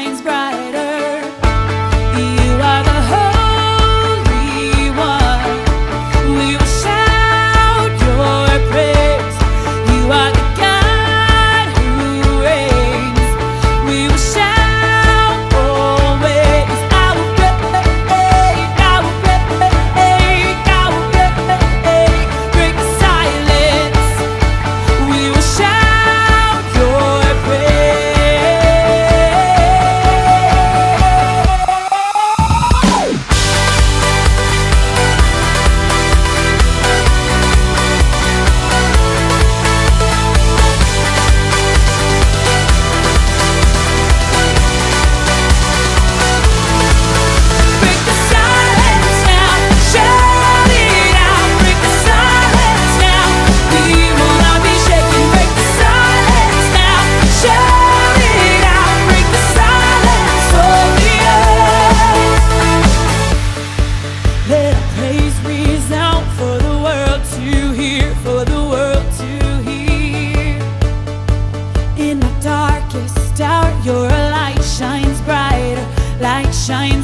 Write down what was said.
shines brighter. You are the Holy One. We will shout your praise. You are the God who reigns. We will shout always. I will break, I will break, I will break the silence. We will shout your shines